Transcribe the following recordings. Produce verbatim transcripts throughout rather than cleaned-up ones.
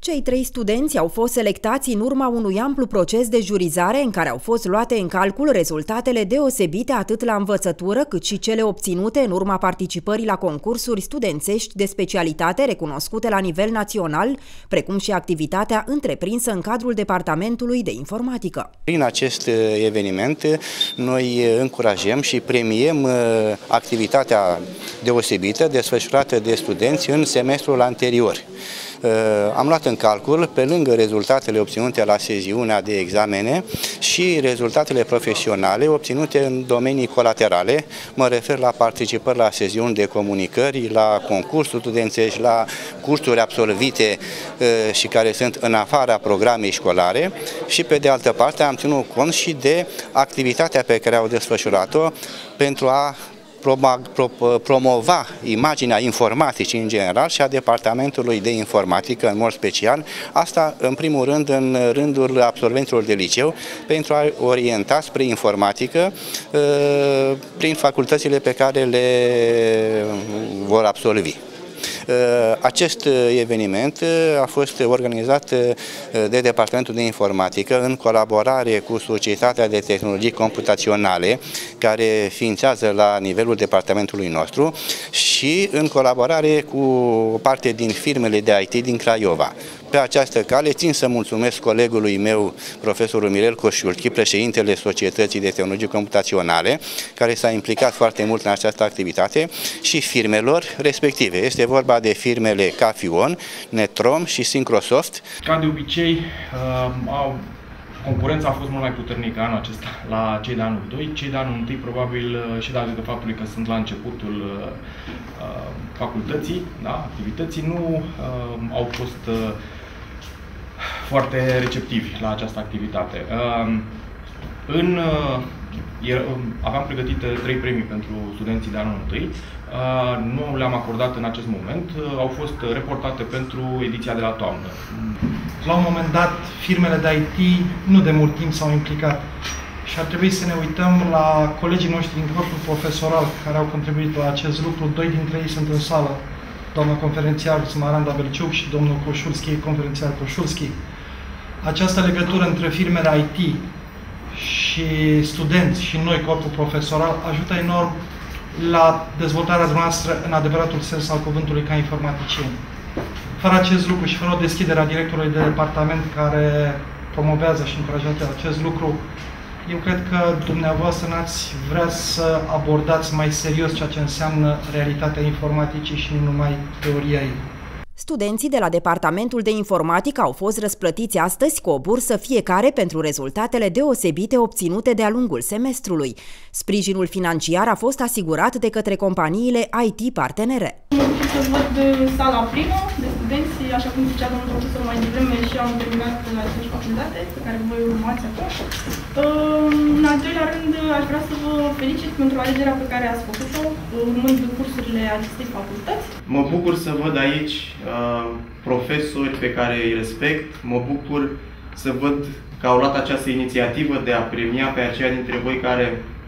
Cei trei studenți au fost selectați în urma unui amplu proces de jurizare în care au fost luate în calcul rezultatele deosebite atât la învățătură cât și cele obținute în urma participării la concursuri studențești de specialitate recunoscute la nivel național, precum și activitatea întreprinsă în cadrul Departamentului de Informatică. Prin acest eveniment noi încurajăm și premiem activitatea deosebită desfășurată de studenți în semestrul anterior. Am luat în calcul, pe lângă rezultatele obținute la seziunea de examene, și rezultatele profesionale obținute în domenii colaterale. Mă refer la participări la seziuni de comunicări, la concursuri studențești, la cursuri absolvite și care sunt în afara programei școlare, și pe de altă parte am ținut cont și de activitatea pe care au desfășurat-o pentru a promova imaginea informaticii în general și a Departamentului de Informatică în mod special, asta în primul rând în rândul absolvenților de liceu, pentru a orienta spre informatică prin facultățile pe care le vor absolvi. Acest eveniment a fost organizat de Departamentul de Informatică în colaborare cu Societatea de Tehnologii Computaționale, care ființează la nivelul departamentului nostru, și în colaborare cu o parte din firmele de I T din Craiova. Pe această cale țin să mulțumesc colegului meu, profesorul Mirel Coșulchi, președintele Societății de Tehnologii Computaționale, care s-a implicat foarte mult în această activitate, și firmelor respective. Este vorba de firmele Cafion, Netrom și Syncrosoft. Ca de obicei, au concurența a fost mult mai puternică anul acesta la cei de anul doi. Cei de anul unu, probabil și datorită faptului că sunt la începutul uh, facultății, da, activității, nu uh, au fost uh, foarte receptivi la această activitate. Uh, în, uh, aveam pregătite trei premii pentru studenții de anul unu. Uh, nu le-am acordat în acest moment, uh, au fost reportate pentru ediția de la toamnă. La un moment dat, firmele de I T nu de mult timp s-au implicat și ar trebui să ne uităm la colegii noștri din corpul profesoral care au contribuit la acest lucru. Doi dintre ei sunt în sală, doamna conferențiar Smaranda Belciuc și domnul Coșulski, conferențiar Coșulski. Această legătură între firmele I T și studenți și noi, corpul profesoral, ajută enorm la dezvoltarea noastră în adevăratul sens al cuvântului ca informaticieni. Fără acest lucru și fără o deschidere a directorului de departament care promovează și încurajează acest lucru, eu cred că dumneavoastră n-ați vrea să abordați mai serios ceea ce înseamnă realitatea informaticii și nu numai teoria ei. Studenții de la Departamentul de Informatică au fost răsplătiți astăzi cu o bursă fiecare pentru rezultatele deosebite obținute de-a lungul semestrului. Sprijinul financiar a fost asigurat de către companiile I T partenere. Mă bucur să văd sala plină de studenți, așa cum zicea domnul profesor mai devreme, și am terminat la aceeași facultate pe care voi urmați acum. În al doilea rând, aș vrea să vă felicit pentru alegerea pe care ați făcut-o, urmând cursurile acestei facultăți. Mă bucur să văd aici uh, profesori pe care îi respect. Mă bucur să văd că au luat această inițiativă de a premia pe aceia dintre voi care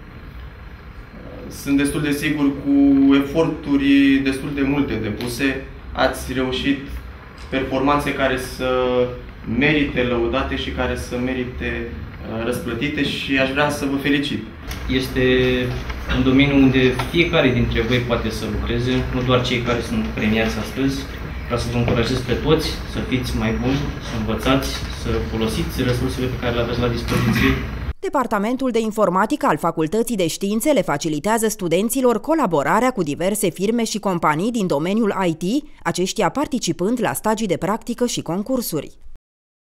uh, sunt destul de sigur cu eforturi destul de multe depuse. Ați reușit performanțe care să merite lăudate și care să merite uh, răsplătite și aș vrea să vă felicit. Este un domeniu unde fiecare dintre voi poate să lucreze, nu doar cei care sunt premiați astăzi. Vreau să vă încurajez pe toți să fiți mai buni, să învățați, să folosiți resursele pe care le aveți la dispoziție. Departamentul de Informatică al Facultății de Științe le facilitează studenților colaborarea cu diverse firme și companii din domeniul I T, aceștia participând la stagii de practică și concursuri.